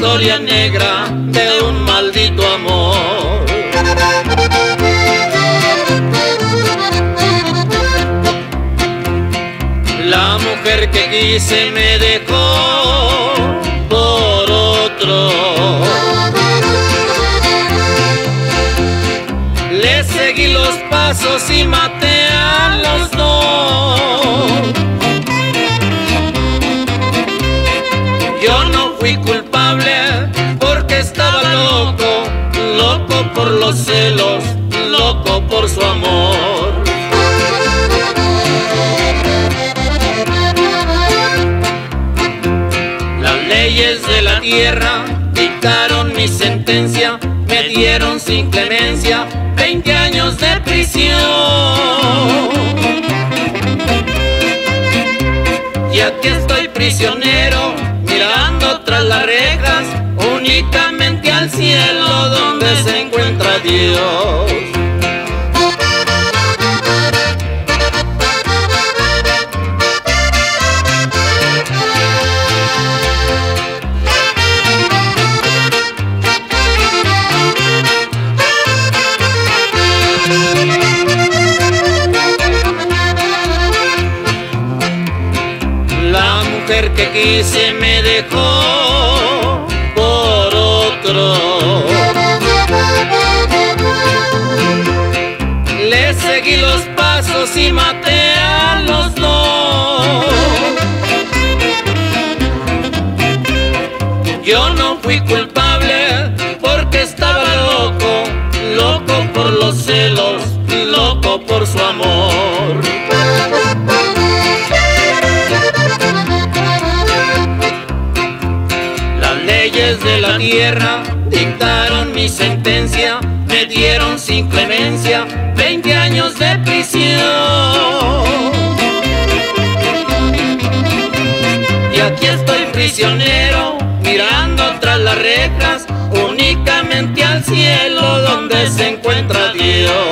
historia negra de un maldito amor. La mujer que quise me dejó por otro. Le seguí los pasos y maté a los dos. Yo no fui culpable porque estaba loco, loco por los celos, loco por su amor. Las leyes de la tierra dictaron mi sentencia, me dieron sin clemencia 20 años de prisión. Y aquí estoy prisionero, mirando tras las rejas, únicamente al cielo donde se encuentra Dios. La mujer que quise me dejó por otro. Le seguí los pasos y maté a los dos. Yo no fui culpable porque estaba loco, loco por los celos, loco por su amor. Las leyes de la tierra dictaron mi sentencia, me dieron sin clemencia 20 años de prisión. Y aquí estoy prisionero, mirando tras las rejas, únicamente al cielo donde se encuentra Dios.